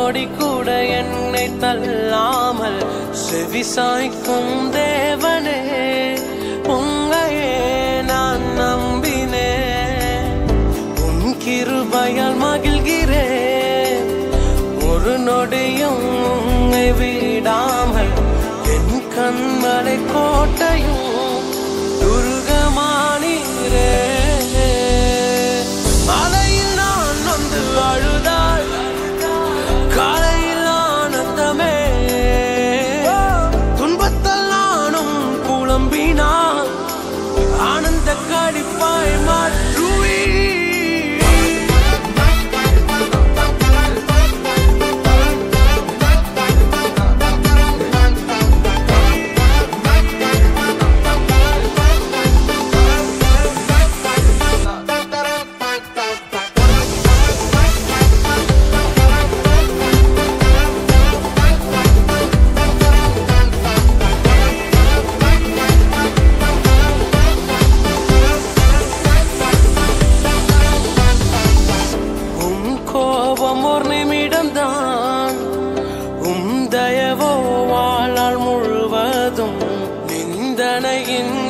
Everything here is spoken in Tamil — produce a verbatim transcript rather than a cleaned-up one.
நொடி கூட என்னை தள்ளாமல் செவி சாய்க்கும் தேவனே உங்கையே நான் நம்பினேன். உன் கிருபையால் மகிழ்கிறேன். ஒரு நொடியும் உன்னை விடாமல் என் கண்மலை கோட்டையும் துர்கமானீரே. மலையில் நான் வந்து அழுதாள் காலையில் ஆனந்தமே. துன்பத்தால் நானும் புலம்பினான் ஆனந்த கடிப்பாய் மாற்றுவே. உம் தயவோ வாழ்நாள் முழுவதும் நிந்தனையின்